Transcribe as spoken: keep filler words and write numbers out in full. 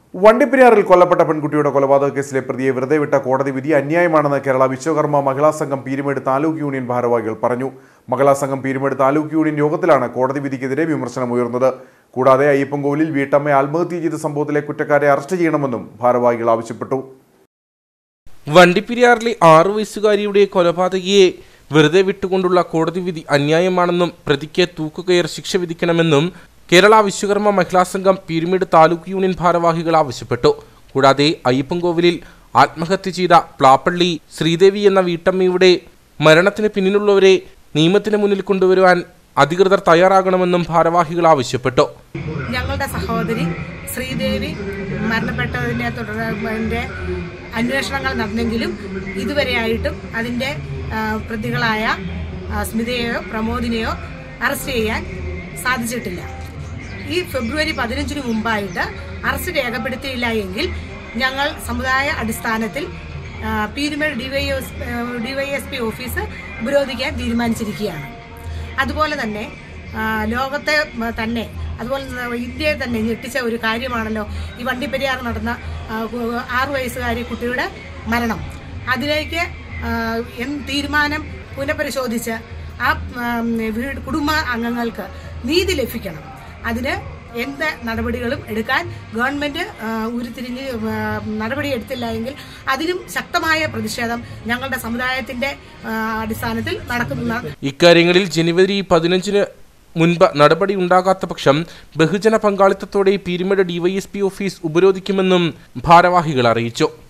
വണ്ടിപ്പെരിയാറിൽ കൊല്ലപ്പെട്ട പെൺകുട്ടിയുടെ കൊലപാതക കേസിലെ പ്രതിയെ വെറുതെ വിട്ട കോടതി വിധി അന്യായമാണെന്ന് കേരള വിശ്വകർമ്മ മഹിളാ സംഘം പീരുമേട് താലൂക്ക് യൂണിയൻ ഭാരവാഹികൾ പറഞ്ഞു. മഹിളാ സംഘം പീരുമേട് താലൂക്ക് യൂണിയൻ യോഗത്തിലാണ് കോടതി വിധിക്കെതിരെ വിമർശനമുയർന്നത്. കൂടാതെ അയ്യപ്പൻകോവിലിൽ വീട്ടമ്മയെ ആത്മഹത്യ ചെയ്ത സംഭവത്തിലെ കുറ്റക്കാരെ അറസ്റ്റ് ചെയ്യണമെന്നും ഭാരവാഹികൾ ആവശ്യപ്പെട്ടു. വണ്ടിപ്പെരിയാറിലെ ആറു വയസ്സുകാരിയുടെ കൊലപാതകിയെ വെറുതെ വിട്ടുകൊണ്ടുള്ള കോടതി വിധി അന്യായമാണെന്നും പ്രതിക്ക് തൂക്കുകയർ ശിക്ഷ വിധിക്കണമെന്നും കേരള വിശ്വകർമ്മ മഹിളാ സംഘം പീരുമേട് താലൂക്ക് യൂണിയൻ ഭാരവാഹികൾ ആവശ്യപ്പെട്ടു. കൂടാതെ അയ്യപ്പൻകോവിലിൽ ആത്മഹത്യ ചെയ്ത പ്ലാപ്പള്ളി ശ്രീദേവി എന്ന വീട്ടമ്മയുടെ മരണത്തിന് പിന്നിലുള്ളവരെ നിയമത്തിന് മുന്നിൽ കൊണ്ടുവരുവാൻ അധികൃതർ തയ്യാറാകണമെന്നും ഭാരവാഹികൾ ആവശ്യപ്പെട്ടു. ഞങ്ങളുടെ സഹോദരി ശ്രീദേവി മരണപ്പെട്ടതിനെ തുടർന്ന് അന്വേഷണങ്ങൾ നടന്നെങ്കിലും ഇതുവരെയായിട്ടും അതിൻ്റെ പ്രതികളായ സ്മിതയെയോ പ്രമോദിനെയോ അറസ്റ്റ് ചെയ്യാൻ സാധിച്ചിട്ടില്ല. ഈ ഫെബ്രുവരി പതിനഞ്ചിന് മുമ്പായിട്ട് അറസ്റ്റ് രേഖപ്പെടുത്തിയില്ല എങ്കിൽ ഞങ്ങൾ സമുദായ അടിസ്ഥാനത്തിൽ പീരുമേട് ഡിവൈഎസ് ഡിവൈഎസ്പി ഓഫീസ് ഉപരോധിക്കാൻ തീരുമാനിച്ചിരിക്കുകയാണ്. അതുപോലെ തന്നെ ലോകത്തെ തന്നെ അതുപോലെ ഇന്ത്യയെ തന്നെ ഞെട്ടിച്ച ഒരു കാര്യമാണല്ലോ ഈ വണ്ടിപ്പെരിയാർ നടന്ന ആറു വയസ്സുകാരി കുട്ടിയുടെ മരണം. അതിലേക്ക് തീരുമാനം പുനഃപരിശോധിച്ച് ആ കുടുംബ അംഗങ്ങൾക്ക് നീതി ലഭിക്കണം. അതിന് എന്ത് നടപടികളും എടുക്കാൻ ഗവൺമെന്റ് ഉരുത്തിരിഞ്ഞ് നടപടിയെടുത്തില്ല എങ്കിൽ അതിനും ശക്തമായ പ്രതിഷേധം ഞങ്ങളുടെ സമുദായത്തിന്റെ അടിസ്ഥാനത്തിൽ നടക്കുന്നതാണ്. ഇക്കാര്യങ്ങളിൽ ജനുവരി പതിനഞ്ചിന് മുൻപ് നടപടി ഉണ്ടാകാത്ത പക്ഷം ബഹുജന പങ്കാളിത്തത്തോടെ പീരുമേട് ഡിവൈഎസ്പി ഓഫീസ് ഉപരോധിക്കുമെന്നും ഭാരവാഹികൾ അറിയിച്ചു.